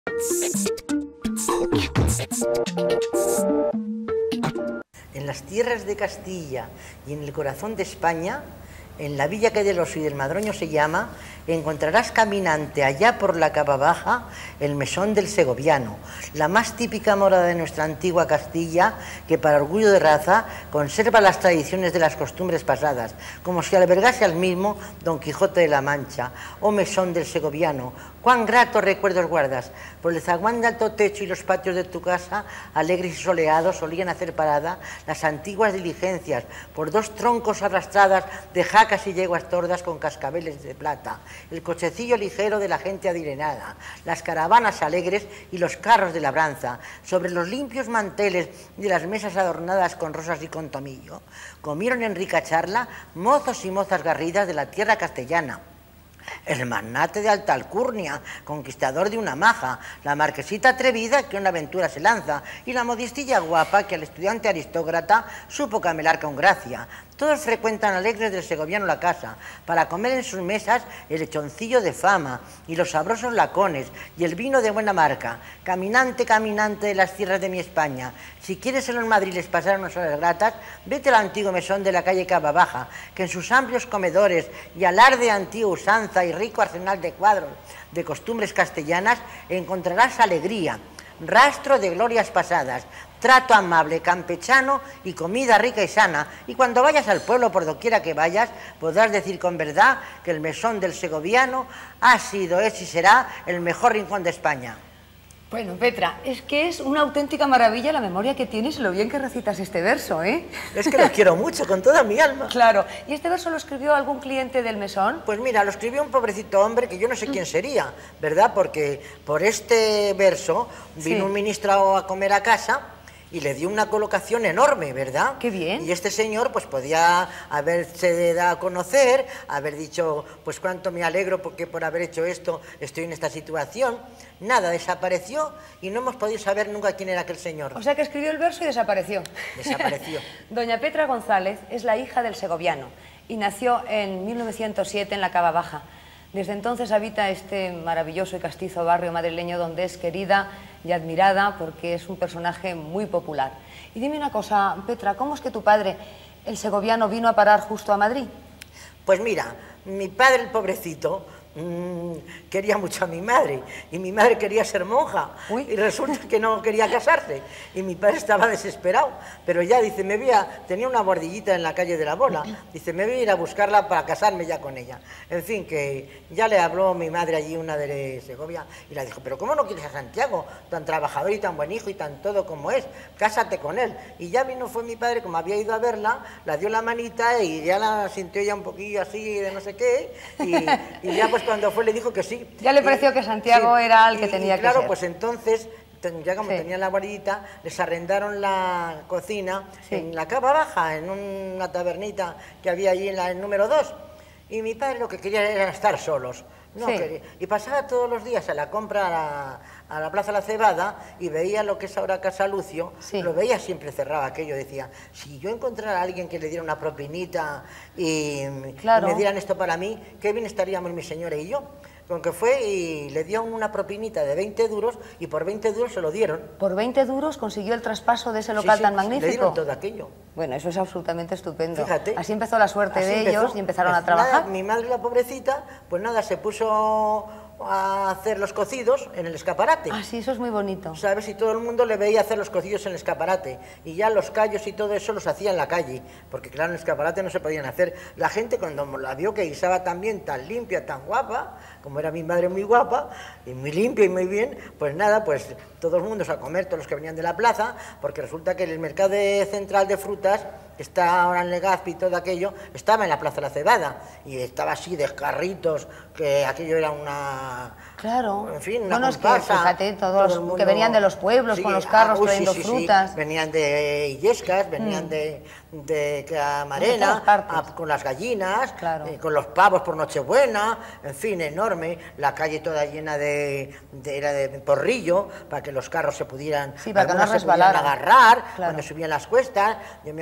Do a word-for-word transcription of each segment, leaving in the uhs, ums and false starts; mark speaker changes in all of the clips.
Speaker 1: En las tierras de Castilla y en el corazón de España, en la villa que del Oso y del Madroño se llama, encontrarás caminante allá por la Cava Baja el mesón del segoviano, la más típica morada de nuestra antigua Castilla, que para orgullo de raza conserva las tradiciones de las costumbres pasadas, como si albergase al mismo Don Quijote de la Mancha. Oh mesón del segoviano, cuán gratos recuerdos guardas. Por el zaguán de alto techo y los patios de tu casa, alegres y soleados, solían hacer parada las antiguas diligencias por dos troncos arrastradas de jacas y yeguas tordas con cascabeles de plata, el cochecillo ligero de la gente adinerada, las caravanas alegres y los carros de labranza, sobre los limpios manteles de las mesas adornadas con rosas y con tomillo, comieron en rica charla mozos y mozas garridas de la tierra castellana. El magnate de alta alcurnia, conquistador de una maja, la marquesita atrevida que una aventura se lanza, y la modistilla guapa que al estudiante aristócrata supo camelar con gracia. Todos frecuentan alegres del segoviano la casa, para comer en sus mesas el lechoncillo de fama, y los sabrosos lacones, y el vino de buena marca. Caminante, caminante de las tierras de mi España, si quieres en los madriles pasar unas horas gratas, vete al antiguo mesón de la calle Cava Baja, que en sus amplios comedores y alarde de antigua usanza y rico arsenal de cuadros de costumbres castellanas, encontrarás alegría, rastro de glorias pasadas, trato amable, campechano y comida rica y sana. Y cuando vayas al pueblo, por doquiera que vayas, podrás decir con verdad que el mesón del segoviano ha sido, es y será el mejor rincón de España.
Speaker 2: Bueno, Petra, es que es una auténtica maravilla la memoria que tienes y lo bien que recitas este verso, ¿eh?
Speaker 1: Es que lo quiero mucho, con toda mi alma.
Speaker 2: Claro. ¿Y este verso lo escribió algún cliente del mesón?
Speaker 1: Pues mira, lo escribió un pobrecito hombre que yo no sé quién sería, ¿verdad? Porque por este verso vino sí. un ministro a comer a casa y le dio una colocación enorme, ¿verdad?
Speaker 2: ¡Qué bien!
Speaker 1: Y este señor pues podía haberse dado a conocer, haber dicho, pues cuánto me alegro porque por haber hecho esto estoy en esta situación. Nada, desapareció y no hemos podido saber nunca quién era aquel señor.
Speaker 2: O sea que escribió el verso y desapareció.
Speaker 1: Desapareció.
Speaker 2: Doña Petra González es la hija del segoviano y nació en mil novecientos siete en la Cava Baja. Desde entonces habita este maravilloso y castizo barrio madrileño donde es querida y admirada porque es un personaje muy popular. Y dime una cosa, Petra, ¿cómo es que tu padre, el segoviano, vino a parar justo a Madrid?
Speaker 1: Pues mira, mi padre, el pobrecito, mmm, quería mucho a mi madre y mi madre quería ser monja. Uy. Y resulta que no quería casarse y mi padre estaba desesperado, pero ya dice, me voy a, tenía una bordillita en la calle de la Bola, dice, me voy a ir a buscarla para casarme ya con ella. En fin, que ya le habló mi madre allí, una de Segovia, y le dijo, pero ¿cómo no quieres a Santiago, tan trabajador y tan buen hijo y tan todo como es? Cásate con él. Y ya vino, fue mi padre, como había ido a verla, la dio la manita y ya la sintió ya un poquillo así de no sé qué, y, y ya pues cuando fue le dijo que sí.
Speaker 2: Ya le pareció y, que Santiago sí, era el que
Speaker 1: y,
Speaker 2: tenía
Speaker 1: y claro,
Speaker 2: que ser.
Speaker 1: Pues entonces, ya como sí. tenían la guardita, les arrendaron la cocina sí. en la Cava Baja, en una tabernita que había allí en la, el número dos. Y mi padre lo que quería era estar solos. No sí. quería, y pasaba todos los días a la compra a la, a la Plaza La Cebada y veía lo que es ahora Casa Lucio, sí. lo veía siempre cerrado aquello, decía, si yo encontrara a alguien que le diera una propinita y, claro. y me dieran esto para mí, qué bien estaríamos mi señora y yo. Con que fue y le dio una propinita de veinte duros y por veinte duros se lo dieron.
Speaker 2: ¿Por veinte duros consiguió el traspaso de ese local
Speaker 1: sí, sí,
Speaker 2: tan magnífico?
Speaker 1: Le dieron todo aquello.
Speaker 2: Bueno, eso es absolutamente estupendo.
Speaker 1: Fíjate.
Speaker 2: Así empezó la suerte de
Speaker 1: empezó.
Speaker 2: ellos y empezaron
Speaker 1: pues
Speaker 2: a trabajar.
Speaker 1: Nada, mi madre, la pobrecita, pues nada, se puso a hacer los cocidos en el escaparate.
Speaker 2: Ah, sí, eso es muy bonito.
Speaker 1: ¿Sabes? Y todo el mundo le veía hacer los cocidos en el escaparate. Y ya los callos y todo eso los hacía en la calle. Porque claro, en el escaparate no se podían hacer. La gente cuando la vio que guisaba tan bien, tan limpia, tan guapa, como era mi madre muy guapa, y muy limpia y muy bien, pues nada, pues todo el mundo a comer, todos los que venían de la plaza, porque resulta que el mercado de, central de frutas, que está ahora en Legazpi y todo aquello, estaba en la Plaza de la Cebada, y estaba así de carritos, que aquello era una...
Speaker 2: Claro.
Speaker 1: En fin, una
Speaker 2: bueno,
Speaker 1: comparsa.
Speaker 2: Es que, fíjate, todos
Speaker 1: todo el mundo,
Speaker 2: que venían de los pueblos
Speaker 1: sí,
Speaker 2: con los carros
Speaker 1: ah, uy,
Speaker 2: trayendo
Speaker 1: sí, sí,
Speaker 2: frutas.
Speaker 1: Sí. Venían de Illescas, venían mm. de, de Camarena, a, con las gallinas, claro. eh, con los pavos por Nochebuena, en fin, enorme. La calle toda llena de, de, era de porrillo, para que los carros se pudieran,
Speaker 2: sí, para que no
Speaker 1: se pudieran agarrar,
Speaker 2: claro.
Speaker 1: cuando subían las cuestas. Yo me acuerdo que el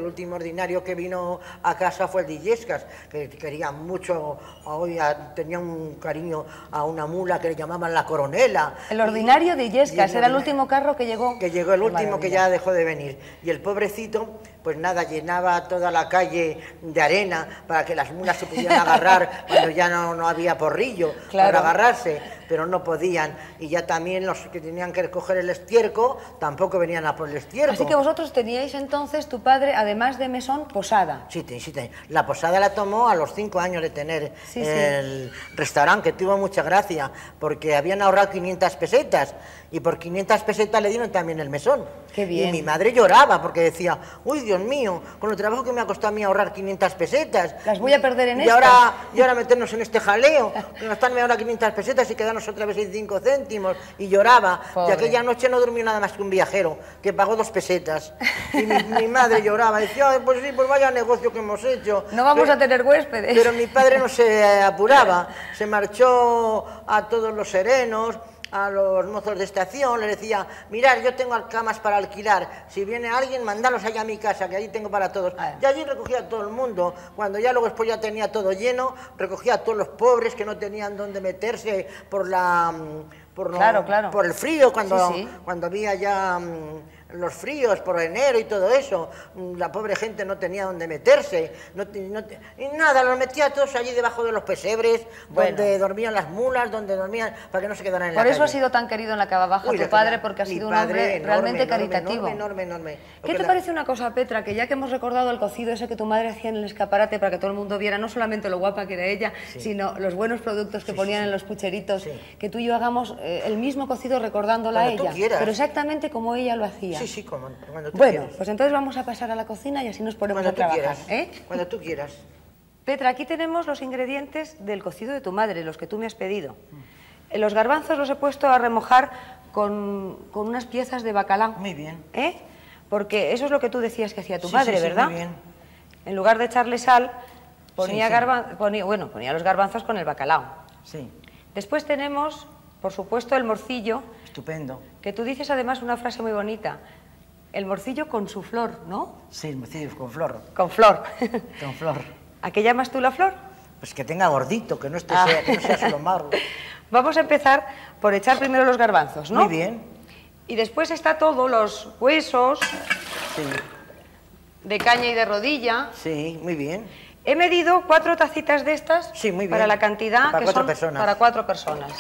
Speaker 1: último ordinario que vino a casa fue el de Illescas, que quería mucho, hoy tenía un cariño a una mula que le llamaban la Coronela.
Speaker 2: El ordinario de Illescas, era el último carro que llegó.
Speaker 1: Que llegó el último, que ya dejó de venir. Y el pobrecito, pues nada, llenaba toda la calle de arena para que las mulas se pudieran agarrar cuando ya no, no había porrillo
Speaker 2: claro.
Speaker 1: para agarrarse, pero no podían. Y ya también los que tenían que recoger el estiércol tampoco venían a por el estiércol.
Speaker 2: Así que vosotros teníais entonces, tu padre, además de mesón, posada.
Speaker 1: Sí, sí, sí. La posada la tomó a los cinco años de tener
Speaker 2: sí,
Speaker 1: el
Speaker 2: sí.
Speaker 1: restaurante, que tuvo mucha gracia, porque habían ahorrado quinientas pesetas, y por quinientas pesetas le dieron también el mesón.
Speaker 2: Qué bien.
Speaker 1: Y mi madre lloraba, porque decía, uy, Dios mío, con el trabajo que me ha costado a mí ahorrar quinientas pesetas.
Speaker 2: Las voy a perder en
Speaker 1: y
Speaker 2: esto.
Speaker 1: Ahora, y ahora meternos en este jaleo, gastarme ahora quinientas pesetas y quedarnos otra vez en cinco céntimos. Y lloraba.
Speaker 2: Pobre.
Speaker 1: Y aquella noche no durmió nada más que un viajero, que pagó dos pesetas. Y mi, mi madre lloraba, decía, ay, pues sí, pues vaya negocio que hemos hecho.
Speaker 2: No vamos
Speaker 1: pero,
Speaker 2: a tener huéspedes.
Speaker 1: Pero mi padre no se apuraba, se marchó a todos los serenos, a los mozos de estación, les decía, mirad, yo tengo camas para alquilar, si viene alguien, mandalos allá a mi casa, que allí tengo para todos. Y allí recogía a todo el mundo, cuando ya luego después ya tenía todo lleno, recogía a todos los pobres que no tenían dónde meterse por la... Por,
Speaker 2: claro, claro.
Speaker 1: por el frío, cuando,
Speaker 2: sí, sí.
Speaker 1: cuando había ya mmm, los fríos por enero y todo eso, la pobre gente no tenía dónde meterse, no, no, y nada, los metía a todos allí debajo de los pesebres, bueno. donde dormían las mulas, donde dormían, para que no se quedaran en
Speaker 2: por
Speaker 1: la
Speaker 2: eso
Speaker 1: calle.
Speaker 2: Ha sido tan querido en la Cava Baja tu padre, porque ha sido un hombre
Speaker 1: enorme,
Speaker 2: realmente
Speaker 1: enorme,
Speaker 2: caritativo.
Speaker 1: Enorme, enorme, enorme.
Speaker 2: ¿Qué te la... parece una cosa, Petra, que ya que hemos recordado el cocido ese que tu madre hacía en el escaparate para que todo el mundo viera no solamente lo guapa que era ella, sí. sino los buenos productos que sí, ponían sí, sí. en los pucheritos, sí. que tú y yo hagamos eh, el mismo cocido recordándola
Speaker 1: cuando
Speaker 2: a ella, pero exactamente como ella lo hacía.
Speaker 1: Sí, sí, como, cuando tú
Speaker 2: Bueno,
Speaker 1: quieras.
Speaker 2: Pues entonces vamos a pasar a la cocina y así nos ponemos
Speaker 1: cuando
Speaker 2: a trabajar.
Speaker 1: Quieras.
Speaker 2: ¿eh?
Speaker 1: Cuando tú quieras.
Speaker 2: Petra, aquí tenemos los ingredientes del cocido de tu madre, los que tú me has pedido. Mm. Los garbanzos los he puesto a remojar con, con unas piezas de bacalao.
Speaker 1: Muy bien.
Speaker 2: ¿Eh? Porque eso es lo que tú decías que hacía tu
Speaker 1: sí,
Speaker 2: madre,
Speaker 1: sí, sí,
Speaker 2: ¿verdad?
Speaker 1: Muy bien.
Speaker 2: En lugar de echarle sal, ponía,
Speaker 1: sí, sí.
Speaker 2: Garban... ponía, bueno, ponía los garbanzos con el bacalao.
Speaker 1: Sí.
Speaker 2: Después tenemos, por supuesto, el morcillo.
Speaker 1: Estupendo.
Speaker 2: Que tú dices además una frase muy bonita. El morcillo con su flor, ¿no?
Speaker 1: Sí, el morcillo con flor.
Speaker 2: Con flor.
Speaker 1: Con flor.
Speaker 2: ¿A qué llamas tú la flor?
Speaker 1: Pues que tenga gordito, que no, esté,
Speaker 2: ah.
Speaker 1: sea, que no sea solo marro.
Speaker 2: Vamos a empezar por echar primero los garbanzos, ¿no?
Speaker 1: Muy bien.
Speaker 2: Y después está todo, los huesos
Speaker 1: sí.
Speaker 2: de caña y de rodilla.
Speaker 1: Sí, muy bien.
Speaker 2: He medido cuatro tacitas de estas
Speaker 1: sí, muy bien.
Speaker 2: para la cantidad
Speaker 1: para
Speaker 2: que
Speaker 1: cuatro
Speaker 2: son
Speaker 1: personas.
Speaker 2: para cuatro personas.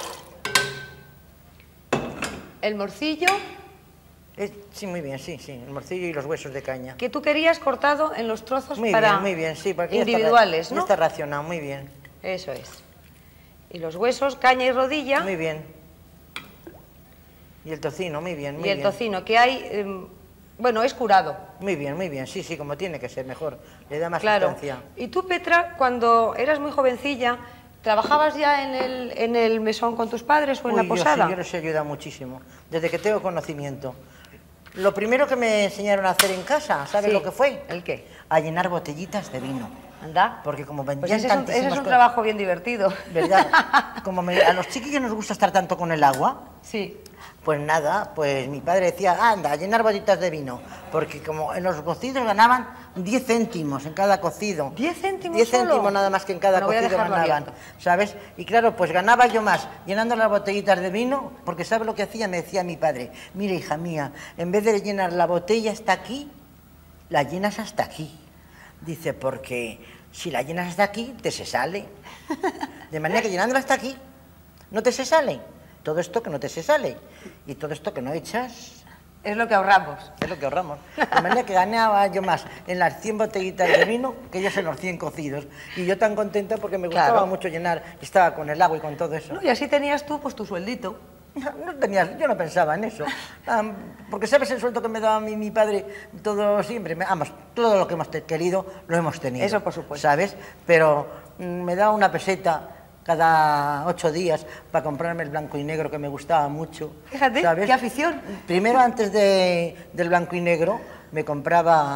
Speaker 2: El morcillo...
Speaker 1: Eh, sí, muy bien, sí, sí, el morcillo y los huesos de caña.
Speaker 2: Que tú querías cortado en los trozos
Speaker 1: muy
Speaker 2: para
Speaker 1: bien, muy bien, sí, porque
Speaker 2: individuales,
Speaker 1: ya está,
Speaker 2: ¿no?
Speaker 1: Ya está racionado, muy bien.
Speaker 2: Eso es. Y los huesos, caña y rodilla.
Speaker 1: Muy bien. Y el tocino, muy bien, muy
Speaker 2: bien. Y el
Speaker 1: bien.
Speaker 2: tocino, que hay, eh, bueno, es curado.
Speaker 1: Muy bien, muy bien, sí, sí, como tiene que ser, mejor, le da más
Speaker 2: claro.
Speaker 1: sustancia.
Speaker 2: Y tú, Petra, cuando eras muy jovencilla, ¿trabajabas ya en el, en el mesón con tus padres o en
Speaker 1: Uy,
Speaker 2: la posada?
Speaker 1: Yo, sí, yo les he ayudado muchísimo, desde que tengo conocimiento. Lo primero que me enseñaron a hacer en casa, ¿sabes
Speaker 2: sí.
Speaker 1: lo que fue?
Speaker 2: ¿El qué?
Speaker 1: A llenar botellitas de vino.
Speaker 2: Anda.
Speaker 1: Porque como vendían
Speaker 2: pues ese es un, ese es un trabajo bien divertido.
Speaker 1: ¿Verdad? Como me, a los chiquillos nos gusta estar tanto con el agua.
Speaker 2: Sí.
Speaker 1: Pues nada, pues mi padre decía, anda, a llenar botellitas de vino. Porque como en los cocidos ganaban diez céntimos en cada cocido.
Speaker 2: ¿diez céntimos
Speaker 1: diez
Speaker 2: solo?
Speaker 1: céntimos nada más que en cada
Speaker 2: no
Speaker 1: cocido ganaban. Abierto. ¿Sabes? Y claro, pues ganaba yo más llenando las botellitas de vino, porque ¿sabes lo que hacía? Me decía mi padre, mira, hija mía, en vez de llenar la botella hasta aquí, la llenas hasta aquí. Dice, porque si la llenas hasta aquí, te se sale. De manera que llenándola hasta aquí, no te se sale. Todo esto que no te se sale. Y todo esto que no echas...
Speaker 2: Es lo que ahorramos.
Speaker 1: Es lo que ahorramos. De manera que ganaba yo más en las cien botellitas de vino que ellos en los cien cocidos. Y yo tan contenta porque me gustaba
Speaker 2: claro.
Speaker 1: mucho llenar, estaba con el agua y con todo eso.
Speaker 2: No, y así tenías tú pues tu sueldito.
Speaker 1: No, no tenía, yo no pensaba en eso. Um, porque sabes el sueldo que me daba mi, mi padre todo siempre. Me, vamos, todo lo que hemos querido lo hemos tenido.
Speaker 2: Eso por supuesto.
Speaker 1: ¿Sabes? Pero mm, me daba una peseta cada ocho días para comprarme el blanco y negro que me gustaba mucho.
Speaker 2: Fíjate,
Speaker 1: ¿sabes?
Speaker 2: qué afición.
Speaker 1: Primero, antes de, del blanco y negro, me compraba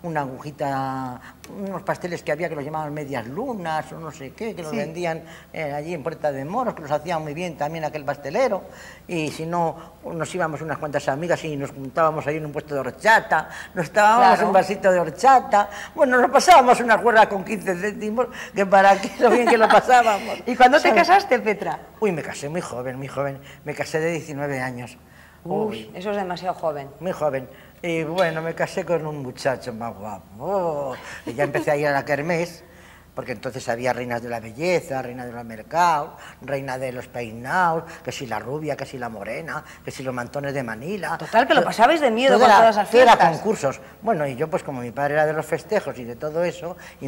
Speaker 1: una agujita, unos pasteles que había que los llamaban medias lunas o no sé qué, que los sí. vendían eh, allí en Puerta de Moros, que los hacía muy bien también aquel pastelero, y si no, nos íbamos unas cuantas amigas y nos juntábamos ahí en un puesto de horchata, nos estábamos claro. un vasito de horchata, bueno, nos pasábamos una cuerda con quince céntimos, que para qué lo bien que lo pasábamos.
Speaker 2: ¿Y cuándo te casaste, Petra?
Speaker 1: Uy, me casé muy joven, muy joven, me casé de diecinueve años.
Speaker 2: Uy, Uy, eso es demasiado joven.
Speaker 1: Muy joven. Y bueno, me casé con un muchacho más guapo. Oh, y ya empecé a ir a la kermés, porque entonces había reinas de la belleza, reina de los mercados, reina de los peinados, que si la rubia, que si la morena, que si los mantones de Manila.
Speaker 2: Total, que lo pasabais de miedo con
Speaker 1: era,
Speaker 2: todas esas fiestas.
Speaker 1: Era concursos. Bueno, y yo pues como mi padre era de los festejos y de todo eso, y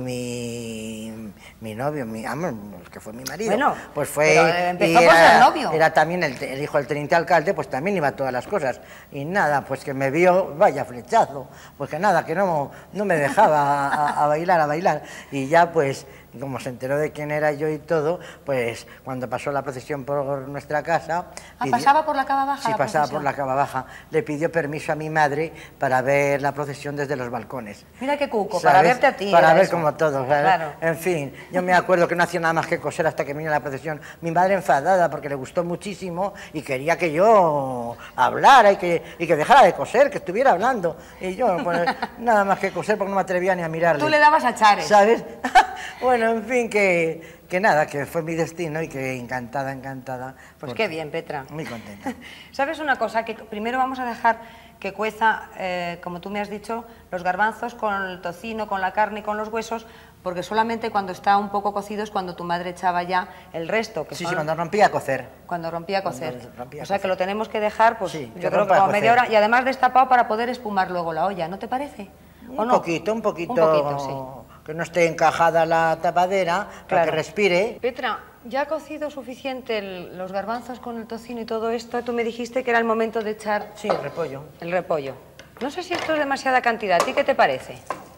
Speaker 1: mi, mi novio, mi amor, que fue mi marido,
Speaker 2: bueno,
Speaker 1: pues fue...
Speaker 2: Pero empezó
Speaker 1: era,
Speaker 2: por ser novio.
Speaker 1: Era también el, el hijo del teniente alcalde, pues también iba a todas las cosas. Y nada, pues que me vio, vaya flechazo, pues que nada, que no, no me dejaba a, a bailar, a bailar. Y ya pues... como se enteró de quién era yo y todo, pues cuando pasó la procesión por nuestra casa...
Speaker 2: Ah, pidió, ¿pasaba por la Cava Baja?
Speaker 1: Sí,
Speaker 2: la
Speaker 1: pasaba
Speaker 2: procesión.
Speaker 1: por la Cava Baja. Le pidió permiso a mi madre para ver la procesión desde los balcones.
Speaker 2: Mira qué cuco,
Speaker 1: ¿sabes?
Speaker 2: Para verte a ti.
Speaker 1: Para ver
Speaker 2: eso.
Speaker 1: como todos, ¿sabes?
Speaker 2: Claro.
Speaker 1: En fin, yo me acuerdo que no hacía nada más que coser hasta que vino la procesión. Mi madre enfadada porque le gustó muchísimo y quería que yo hablara y que, y que dejara de coser, que estuviera hablando. Y yo, pues, nada más que coser porque no me atrevía ni a mirarle.
Speaker 2: Tú le dabas a chares.
Speaker 1: ¿Sabes? Bueno, en fin, que, que nada, que fue mi destino y que encantada, encantada.
Speaker 2: Pues qué bien, Petra.
Speaker 1: Muy contenta.
Speaker 2: ¿Sabes una cosa? Que primero vamos a dejar que cueza, eh, como tú me has dicho, los garbanzos con el tocino, con la carne y con los huesos, porque solamente cuando está un poco cocido es cuando tu madre echaba ya el resto. Que
Speaker 1: sí,
Speaker 2: son,
Speaker 1: sí, cuando rompía a cocer.
Speaker 2: Cuando rompía a cocer.
Speaker 1: Rompía
Speaker 2: o sea,
Speaker 1: a
Speaker 2: que lo tenemos que dejar, pues
Speaker 1: sí,
Speaker 2: yo creo que como media hora, y además destapado para poder espumar luego la olla, ¿no te parece?
Speaker 1: Un
Speaker 2: no?
Speaker 1: poquito, un poquito.
Speaker 2: Un poquito, sí.
Speaker 1: Que no esté encajada la tapadera, claro. Para que respire.
Speaker 2: Petra, ¿ya ha cocido suficiente el, los garbanzos con el tocino y todo esto? Tú me dijiste que era el momento de echar...
Speaker 1: Sí, el repollo.
Speaker 2: El repollo. No sé si esto es demasiada cantidad. ¿A ti qué te parece?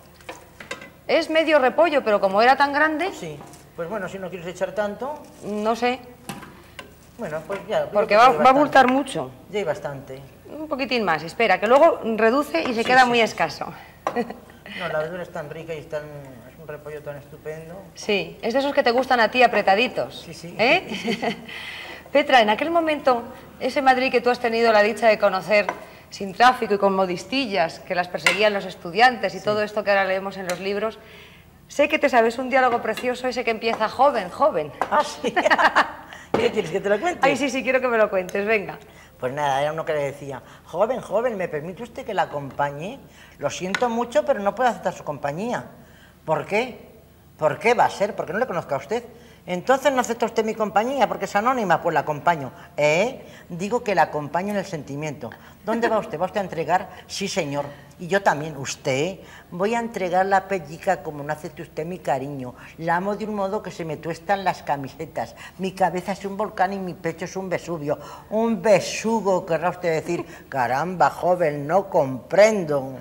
Speaker 2: Es medio repollo, pero como era tan grande...
Speaker 1: Sí. Pues bueno, si no quieres echar tanto...
Speaker 2: No sé.
Speaker 1: Bueno, pues ya...
Speaker 2: Porque va, va a abultar mucho.
Speaker 1: Ya hay bastante.
Speaker 2: Un poquitín más. Espera, que luego reduce y se sí, queda sí, muy sí. escaso.
Speaker 1: No, la verdura es tan rica y es, tan, es un repollo tan estupendo.
Speaker 2: Sí, es de esos que te gustan a ti apretaditos.
Speaker 1: Sí, sí.
Speaker 2: ¿Eh? Sí, sí. Petra, en aquel momento, ese Madrid que tú has tenido la dicha de conocer sin tráfico y con modistillas, que las perseguían los estudiantes y sí. todo esto que ahora leemos en los libros, sé que te sabes un diálogo precioso ese que empieza joven, joven.
Speaker 1: Ah, sí. ¿Qué quieres que te lo cuente?
Speaker 2: Ay, sí, sí, quiero que me lo cuentes, venga.
Speaker 1: Pues nada, era uno que le decía, joven, joven, ¿me permite usted que la acompañe? Lo siento mucho, pero no puedo aceptar su compañía. ¿Por qué? ¿Por qué va a ser? Porque no le conozco a usted. Entonces no acepta usted mi compañía porque es anónima, pues la acompaño. ¿Eh? Digo que la acompaño en el sentimiento. ¿Dónde va usted? ¿Va usted a entregar? Sí, señor. Y yo también. ¿Usted? Voy a entregar la pellica como no acepte usted mi cariño. La amo de un modo que se me tuestan las camisetas. Mi cabeza es un volcán y mi pecho es un Vesubio. Un besugo, querrá usted decir. Caramba, joven, no comprendo.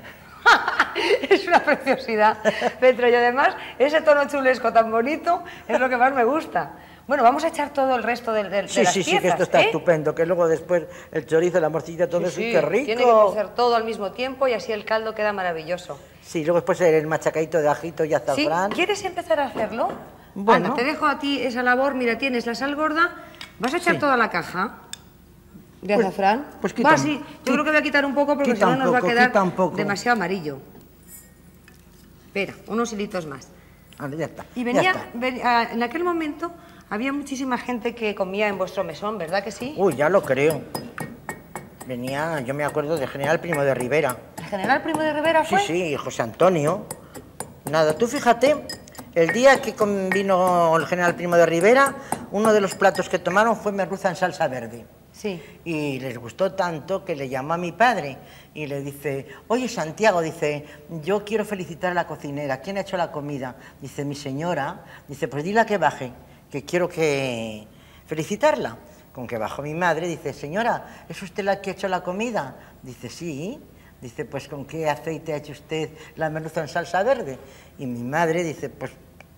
Speaker 2: Es una preciosidad, Petro, y además ese tono chulesco tan bonito es lo que más me gusta. Bueno, vamos a echar todo el resto de, de,
Speaker 1: sí,
Speaker 2: de las
Speaker 1: sí,
Speaker 2: piezas,
Speaker 1: sí, que esto está
Speaker 2: ¿eh?
Speaker 1: estupendo, que luego después el chorizo, la morcilla, todo
Speaker 2: sí,
Speaker 1: eso,
Speaker 2: sí,
Speaker 1: qué rico.
Speaker 2: Tiene que cocer todo al mismo tiempo y así el caldo queda maravilloso.
Speaker 1: Sí, luego después el machacadito de ajito y azafrán.
Speaker 2: ¿Sí? ¿Quieres empezar a hacerlo?
Speaker 1: Bueno.
Speaker 2: Anda, te dejo a ti esa labor, mira, tienes la sal gorda, vas a echar sí. toda la caja de
Speaker 1: pues,
Speaker 2: azafrán.
Speaker 1: Pues quita,
Speaker 2: va, sí, yo creo que voy a quitar un poco porque si no nos va a quedar demasiado amarillo. Espera, unos hilitos más.
Speaker 1: Vale, ya está.
Speaker 2: Y venía,
Speaker 1: ya está.
Speaker 2: venía, en aquel momento había muchísima gente que comía en vuestro mesón, ¿verdad que sí?
Speaker 1: Uy, ya lo creo. Venía, yo me acuerdo del general Primo de Rivera.
Speaker 2: ¿El general Primo de Rivera fue?
Speaker 1: Sí, sí, José Antonio. Nada, tú fíjate, el día que vino el general Primo de Rivera, uno de los platos que tomaron fue merluza en salsa verde.
Speaker 2: Sí.
Speaker 1: Y les gustó tanto que le llamó a mi padre y le dice, oye Santiago, dice, yo quiero felicitar a la cocinera, ¿quién ha hecho la comida? Dice, mi señora, dice, pues dile que baje, que quiero que felicitarla. Con que bajó mi madre, dice, señora, ¿es usted la que ha hecho la comida? Dice, sí. Dice, pues ¿con qué aceite ha hecho usted la merluza en salsa verde? Y mi madre dice, pues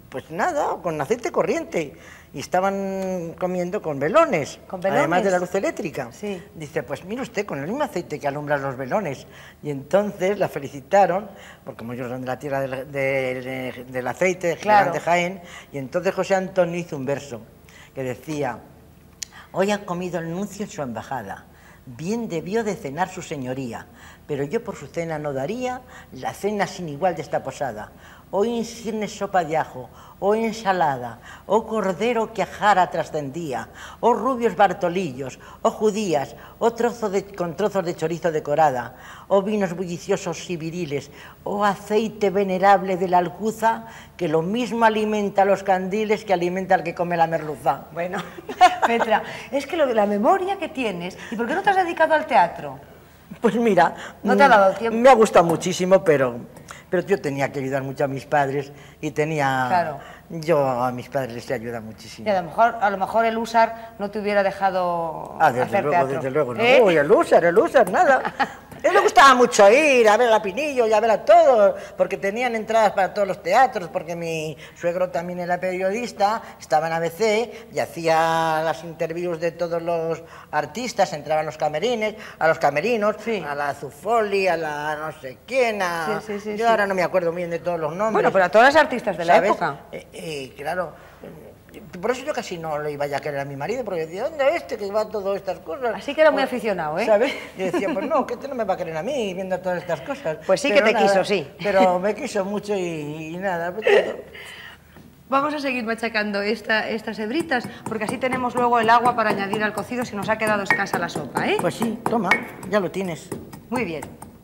Speaker 1: pues nada, con aceite corriente. Y estaban comiendo con velones,
Speaker 2: ¿Con velones?
Speaker 1: Además de la luz eléctrica.
Speaker 2: Sí.
Speaker 1: Dice, pues mire usted, con el mismo aceite que alumbra los velones. Y entonces la felicitaron, porque como ellos son de la tierra del, de, de, del aceite,
Speaker 2: claro.
Speaker 1: de Jaén, y entonces José Antonio hizo un verso que decía, hoy ha comido el nuncio en su embajada, bien debió de cenar su señoría, pero yo por su cena no daría la cena sin igual de esta posada. Hoy insigne sopa de ajo, o ensalada, o cordero que a jara trascendía, o rubios bartolillos, o judías, o trozo de, con trozos de chorizo decorada, o vinos bulliciosos y viriles, o aceite venerable de la alcuza, que lo mismo alimenta a los candiles que alimenta al que come la merluza.
Speaker 2: Bueno, Petra, es que lo de la memoria que tienes, ¿y por qué no te has dedicado al teatro?
Speaker 1: Pues mira,
Speaker 2: no te ha dado tiempo.
Speaker 1: Me ha gustado muchísimo, pero, pero yo tenía que ayudar mucho a mis padres y tenía...
Speaker 2: Claro.
Speaker 1: Yo a mis padres les he ayudado muchísimo.
Speaker 2: Y a lo mejor, a lo mejor el Usar no te hubiera dejado
Speaker 1: ah, desde
Speaker 2: hacer
Speaker 1: luego,
Speaker 2: teatro.
Speaker 1: desde luego, no.
Speaker 2: ¿Eh?
Speaker 1: Uy, el Usar, el Usar, nada. A él le gustaba mucho ir a ver a Pinillo y a ver a todos, porque tenían entradas para todos los teatros, porque mi suegro también era periodista, estaba en A B C y hacía las interviews de todos los artistas, entraban los camerines, a los camerinos,
Speaker 2: sí.
Speaker 1: a la Zufoli, a la no sé quién, a...
Speaker 2: Sí, sí, sí,
Speaker 1: yo
Speaker 2: sí.
Speaker 1: ahora no me acuerdo bien de todos los nombres.
Speaker 2: Bueno, pero a todas las artistas de la
Speaker 1: ¿sabes?
Speaker 2: época.
Speaker 1: Eh, eh, claro. Por eso yo casi no le iba a querer a mi marido, porque decía, ¿dónde este que va a todas estas cosas?
Speaker 2: Así que era muy
Speaker 1: pues,
Speaker 2: aficionado, ¿eh?
Speaker 1: ¿sabes? Y decía, pues no, que este no me va a querer a mí viendo todas estas cosas.
Speaker 2: Pues sí
Speaker 1: pero
Speaker 2: que te
Speaker 1: nada,
Speaker 2: quiso, sí.
Speaker 1: Pero me quiso mucho y, y nada. Pues todo.
Speaker 2: Vamos a seguir machacando esta, estas hebritas, porque así tenemos luego el agua para añadir al cocido si nos ha quedado escasa la sopa, ¿eh?
Speaker 1: Pues sí, toma, ya lo tienes.
Speaker 2: Muy bien.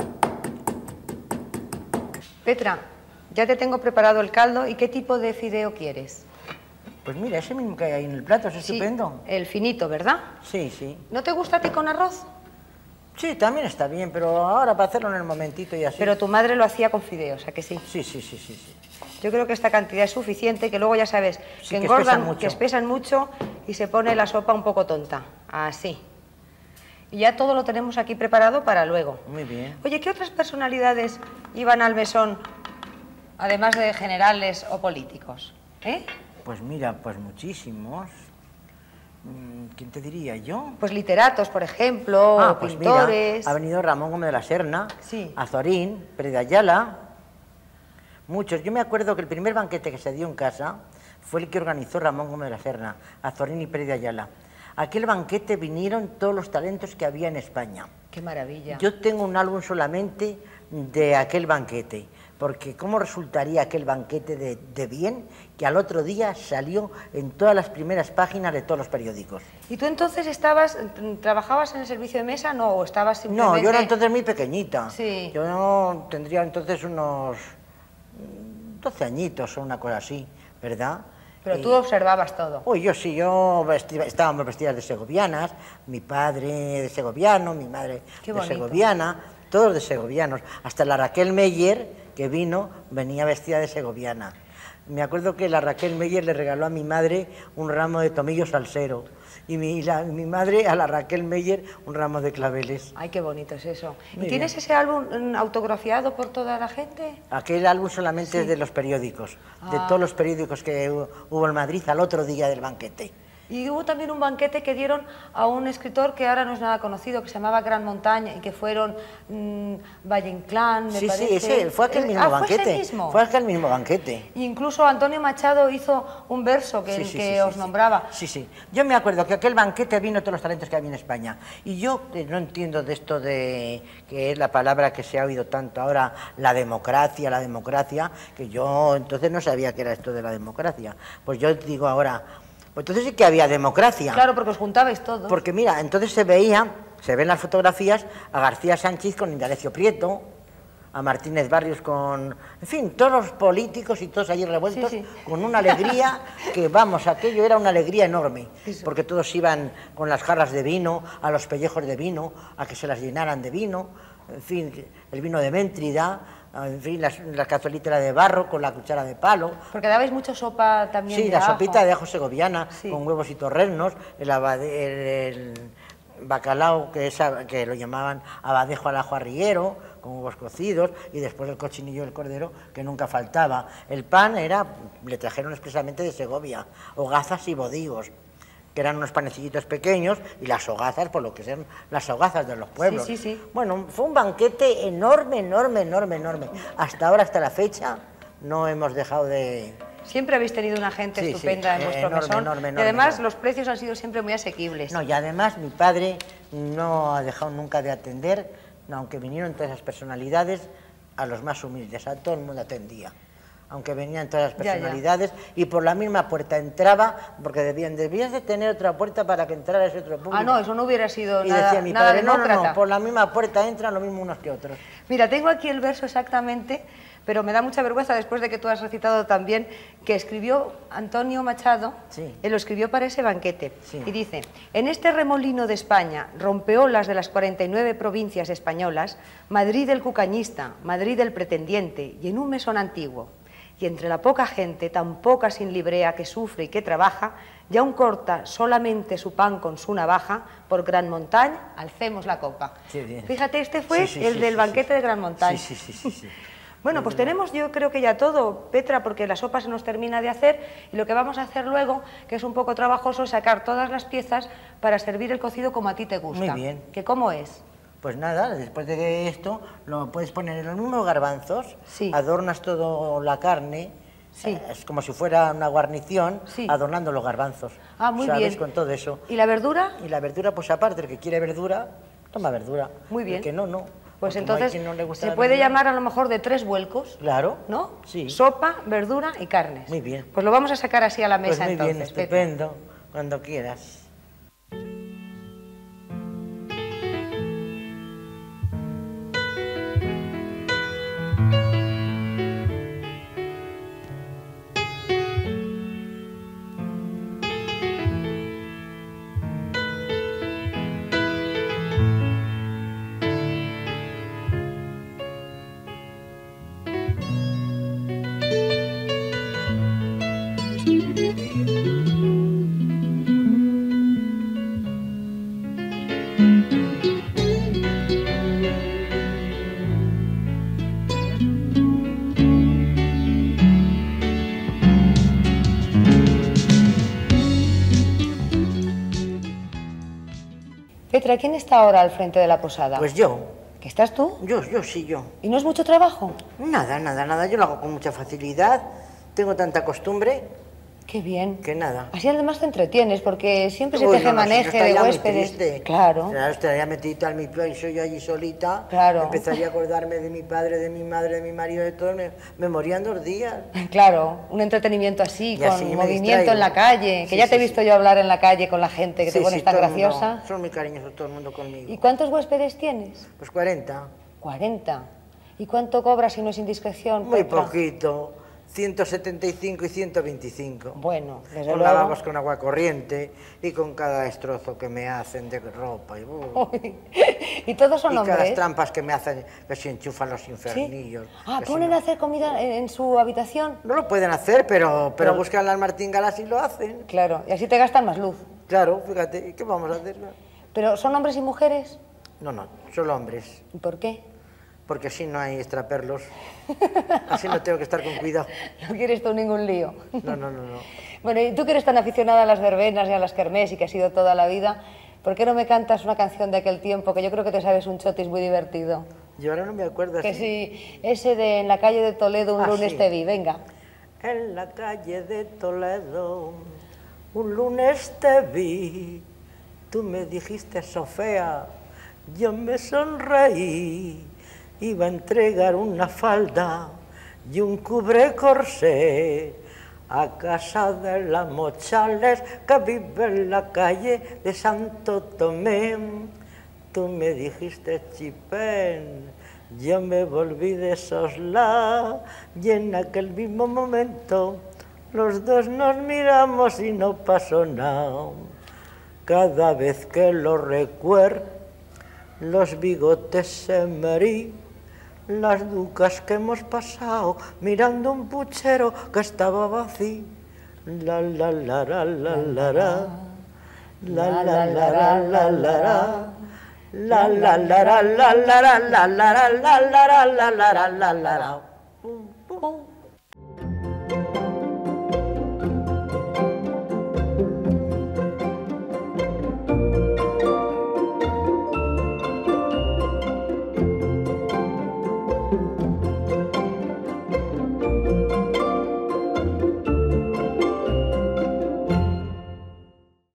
Speaker 2: Petra, ya te tengo preparado el caldo. ¿Y qué tipo de fideo quieres?
Speaker 1: Pues mira, ese mismo que hay ahí en el plato, es
Speaker 2: Sí,
Speaker 1: estupendo.
Speaker 2: el finito, ¿verdad?
Speaker 1: Sí, sí.
Speaker 2: ¿No te gusta a ti con arroz?
Speaker 1: Sí, también está bien, pero ahora para hacerlo en el momentito y así.
Speaker 2: Pero tu madre lo hacía con fideos, ¿a que sí?
Speaker 1: Sí, sí, sí, sí, sí.
Speaker 2: Yo creo que esta cantidad es suficiente, que luego ya sabes,
Speaker 1: Sí,
Speaker 2: que
Speaker 1: que
Speaker 2: engordan,
Speaker 1: espesan mucho.
Speaker 2: que espesan mucho y se pone la sopa un poco tonta. Así. Y ya todo lo tenemos aquí preparado para luego.
Speaker 1: Muy bien.
Speaker 2: Oye, ¿qué otras personalidades iban al mesón, además de generales o políticos? ¿Eh?
Speaker 1: Pues mira, pues muchísimos. ¿Quién te diría yo?
Speaker 2: Pues literatos, por ejemplo,
Speaker 1: Ah,
Speaker 2: o
Speaker 1: pues
Speaker 2: pintores.
Speaker 1: mira, ha venido Ramón Gómez de la Serna,
Speaker 2: Sí.
Speaker 1: Azorín, Pérez de Ayala, muchos. Yo me acuerdo que el primer banquete que se dio en casa fue el que organizó Ramón Gómez de la Serna, Azorín y Pérez de Ayala. Aquel banquete vinieron todos los talentos que había en España.
Speaker 2: Qué maravilla.
Speaker 1: Yo tengo un álbum solamente de aquel banquete, porque cómo resultaría aquel banquete de, de bien que al otro día salió en todas las primeras páginas de todos los periódicos.
Speaker 2: ¿Y tú entonces estabas, trabajabas en el servicio de mesa, no, o estabas simplemente...?
Speaker 1: No, yo era entonces muy pequeñita.
Speaker 2: Sí.
Speaker 1: Yo no tendría entonces unos doce añitos o una cosa así, ¿verdad?
Speaker 2: Pero
Speaker 1: Y-
Speaker 2: tú observabas todo.
Speaker 1: Uy, yo sí, yo vestía, estábamos vestidas de segovianas, mi padre de segoviano, mi madre
Speaker 2: Qué
Speaker 1: de
Speaker 2: bonito.
Speaker 1: segoviana, todos de segovianos. Hasta la Raquel Meyer, que vino, venía vestida de segoviana. Me acuerdo que la Raquel Meyer le regaló a mi madre un ramo de tomillo salsero y mi, la- mi madre a la Raquel Meyer un ramo de claveles.
Speaker 2: Ay, qué bonito es eso.
Speaker 1: Muy
Speaker 2: ¿Y tienes
Speaker 1: bien.
Speaker 2: ese álbum mm, autografiado por toda la gente?
Speaker 1: Aquel álbum solamente es de los periódicos, de
Speaker 2: Ah.
Speaker 1: todos los periódicos que hu- hubo en Madrid al otro día del banquete.
Speaker 2: Y hubo también un banquete que dieron a un escritor que ahora no es nada conocido, que se llamaba Gran Montaña, y que fueron mmm, Valle Inclán, me
Speaker 1: Sí,
Speaker 2: parece.
Speaker 1: sí, ese, fue aquel
Speaker 2: Eh,
Speaker 1: mismo
Speaker 2: ah, ¿fue
Speaker 1: banquete.
Speaker 2: ese mismo?
Speaker 1: Fue aquel mismo banquete.
Speaker 2: Y incluso Antonio Machado hizo un verso que,
Speaker 1: Sí, sí,
Speaker 2: que
Speaker 1: sí,
Speaker 2: os
Speaker 1: sí,
Speaker 2: nombraba.
Speaker 1: Sí, sí. Yo me acuerdo que aquel banquete vino todos los talentos que había en España. Y yo que no entiendo de esto de que es la palabra que se ha oído tanto ahora, la democracia, la democracia, que yo entonces no sabía qué era esto de la democracia. Pues yo digo ahora, pues entonces sí que había democracia.
Speaker 2: Claro, porque os juntabais todos.
Speaker 1: Porque mira, entonces se veía, se ven las fotografías a García Sánchez con Indalecio Prieto, a Martínez Barrios con... En fin, todos los políticos y todos allí revueltos,
Speaker 2: Sí, sí.
Speaker 1: con una alegría que, vamos, aquello era una alegría enorme,
Speaker 2: Eso.
Speaker 1: porque todos iban con las jarras de vino, a los pellejos de vino, a que se las llenaran de vino, en fin, el vino de Méntrida, en fin, las- la cazuelita de barro con la cuchara de palo.
Speaker 2: Porque dabais mucha sopa también
Speaker 1: Sí,
Speaker 2: de
Speaker 1: la
Speaker 2: ajo.
Speaker 1: sopita de ajo segoviana,
Speaker 2: Sí.
Speaker 1: con huevos y torreznos, el, abade- el- el- bacalao, que, es, que lo llamaban abadejo al ajo arriero, con huevos cocidos, y después el cochinillo del cordero, que nunca faltaba. El pan era, le trajeron expresamente de Segovia, hogazas y bodigos, que eran unos panecillitos pequeños, y las hogazas, por lo que sean las hogazas de los pueblos.
Speaker 2: Sí, sí, sí.
Speaker 1: Bueno, fue un banquete enorme, enorme, enorme, enorme. Hasta ahora, hasta la fecha, no hemos dejado de...
Speaker 2: Siempre habéis tenido una gente
Speaker 1: sí,
Speaker 2: estupenda
Speaker 1: sí,
Speaker 2: en vuestro
Speaker 1: enorme,
Speaker 2: mesón,
Speaker 1: enorme,
Speaker 2: y
Speaker 1: enorme,
Speaker 2: además
Speaker 1: enorme.
Speaker 2: los precios han sido siempre muy asequibles.
Speaker 1: No, y además mi padre no ha dejado nunca de atender, aunque vinieron todas esas personalidades, a los más humildes, a todo el mundo atendía. Aunque venían todas las personalidades, ya, ya. Y por la misma puerta entraba, porque debían, debías de tener otra puerta para que entrara ese otro público.
Speaker 2: Ah, no, eso no hubiera sido
Speaker 1: y
Speaker 2: nada,
Speaker 1: decía mi
Speaker 2: nada
Speaker 1: padre,
Speaker 2: demócrata.
Speaker 1: No, no, no, por la misma puerta entran lo mismo unos que otros.
Speaker 2: Mira, tengo aquí el verso exactamente, pero me da mucha vergüenza después de que tú has recitado también, que escribió Antonio Machado,
Speaker 1: sí.
Speaker 2: Él lo escribió para ese banquete,
Speaker 1: sí.
Speaker 2: Y dice: en este remolino de España, rompeolas de las cuarenta y nueve provincias españolas, Madrid el cucañista, Madrid el pretendiente, y en un mesón antiguo, y entre la poca gente, tan poca sin librea, que sufre y que trabaja, y aún corta solamente su pan con su navaja, por Gran Montaña, alcemos la copa.
Speaker 1: Sí, bien.
Speaker 2: Fíjate, este fue
Speaker 1: sí, sí,
Speaker 2: el
Speaker 1: sí,
Speaker 2: del
Speaker 1: sí,
Speaker 2: banquete
Speaker 1: sí.
Speaker 2: de Gran Montaña.
Speaker 1: Sí, sí, sí, sí, sí.
Speaker 2: Bueno, pues tenemos yo creo que ya todo, Petra, porque la sopa se nos termina de hacer, y lo que vamos a hacer luego, que es un poco trabajoso, es sacar todas las piezas para servir el cocido como a ti te gusta.
Speaker 1: Muy bien.
Speaker 2: ¿Que cómo es?
Speaker 1: Pues nada, después de esto lo puedes poner en los mismos garbanzos,
Speaker 2: sí.
Speaker 1: Adornas todo la carne,
Speaker 2: sí.
Speaker 1: Es como si fuera una guarnición,
Speaker 2: sí.
Speaker 1: Adornando los garbanzos.
Speaker 2: Ah, muy
Speaker 1: ¿sabes?
Speaker 2: bien.
Speaker 1: Con todo eso.
Speaker 2: ¿Y la verdura?
Speaker 1: Y la verdura, pues aparte, el que quiere verdura, toma verdura.
Speaker 2: Muy bien.
Speaker 1: El que no, no.
Speaker 2: Pues
Speaker 1: Porque
Speaker 2: entonces
Speaker 1: no le gusta
Speaker 2: se
Speaker 1: la
Speaker 2: puede
Speaker 1: verdura.
Speaker 2: llamar a lo mejor de tres vuelcos.
Speaker 1: Claro.
Speaker 2: ¿No?
Speaker 1: Sí.
Speaker 2: Sopa, verdura y carnes.
Speaker 1: Muy bien.
Speaker 2: Pues lo vamos a sacar así a la mesa
Speaker 1: pues muy
Speaker 2: entonces.
Speaker 1: bien, estupendo, Petra. Cuando quieras.
Speaker 2: Petra, ¿quién está ahora al frente de la posada?
Speaker 1: Pues yo.
Speaker 2: ¿Que estás tú?
Speaker 1: Yo, yo, sí, yo.
Speaker 2: ¿Y no es mucho trabajo?
Speaker 1: Nada, nada, nada. Yo lo hago con mucha facilidad. Tengo tanta costumbre.
Speaker 2: Qué bien.
Speaker 1: Que nada.
Speaker 2: Así además te entretienes, porque siempre se
Speaker 1: Uy,
Speaker 2: teje
Speaker 1: no, no, si yo
Speaker 2: maneje de
Speaker 1: estaría muy
Speaker 2: huéspedes.
Speaker 1: triste.
Speaker 2: Claro.
Speaker 1: Claro, estaría metida en mi piso yo allí solita.
Speaker 2: Claro.
Speaker 1: Empezaría a acordarme de mi padre, de mi madre, de mi marido, de todo. Me, me morían dos días.
Speaker 2: Claro, un entretenimiento así,
Speaker 1: Y
Speaker 2: con
Speaker 1: así me
Speaker 2: movimiento
Speaker 1: distraigo.
Speaker 2: en la calle, que
Speaker 1: Sí,
Speaker 2: ya
Speaker 1: sí,
Speaker 2: te he visto
Speaker 1: sí.
Speaker 2: yo hablar en la calle con la gente, que
Speaker 1: Sí,
Speaker 2: te pones
Speaker 1: sí,
Speaker 2: tan
Speaker 1: todo el mundo.
Speaker 2: graciosa.
Speaker 1: Son muy cariñosos todo el mundo conmigo.
Speaker 2: ¿Y cuántos huéspedes tienes?
Speaker 1: Pues cuarenta.
Speaker 2: cuarenta. ¿Y cuánto cobras si no es indiscreción,
Speaker 1: Muy
Speaker 2: Petra?
Speaker 1: poquito. ciento setenta y cinco y ciento veinticinco.
Speaker 2: Bueno, desde
Speaker 1: Con
Speaker 2: luego.
Speaker 1: lavabos con agua corriente y con cada destrozo que me hacen de ropa. Y, uh,
Speaker 2: ¿Y todos son
Speaker 1: y cada
Speaker 2: hombres?
Speaker 1: trampas que me hacen, que se enchufan los
Speaker 2: ¿Sí?
Speaker 1: infernillos.
Speaker 2: Ah,
Speaker 1: que si
Speaker 2: ¿ponen
Speaker 1: no-
Speaker 2: a hacer comida en, en su habitación?
Speaker 1: No lo pueden hacer, pero, pero
Speaker 2: Pero-
Speaker 1: buscan al Martín Galas y lo hacen.
Speaker 2: Claro, y así te gastan más luz.
Speaker 1: Claro, fíjate, ¿y qué vamos a hacer?
Speaker 2: ¿Pero son hombres y mujeres?
Speaker 1: No, no, solo hombres,
Speaker 2: ¿Y por qué?
Speaker 1: porque así no hay extraperlos. Así no tengo que estar con cuidado.
Speaker 2: No quieres tú ningún lío.
Speaker 1: No, no, no, no.
Speaker 2: Bueno, y tú que eres tan aficionada a las verbenas y a las kermés y que has sido toda la vida, ¿por qué no me cantas una canción de aquel tiempo, que yo creo que te sabes un chotis muy divertido?
Speaker 1: Yo ahora no me acuerdo
Speaker 2: Que
Speaker 1: así.
Speaker 2: sí, ese de En la calle de Toledo un
Speaker 1: Ah,
Speaker 2: lunes
Speaker 1: sí.
Speaker 2: te vi, venga.
Speaker 1: En la calle de Toledo, un lunes te vi, tú me dijiste Sofía, yo me sonreí, iba a entregar una falda y un cubre corsé a casa de la Mochales que vive en la calle de Santo Tomé. Tú me dijiste chipén, yo me volví de sosla y en aquel mismo momento los dos nos miramos y no pasó nada. Cada vez que lo recuerdo, los bigotes se me erí, las ducas que hemos pasado mirando un puchero que estaba vacío. La la la la la la la. La la la la la la. La la la la la la la la la la la la la la la la la. Pum pum.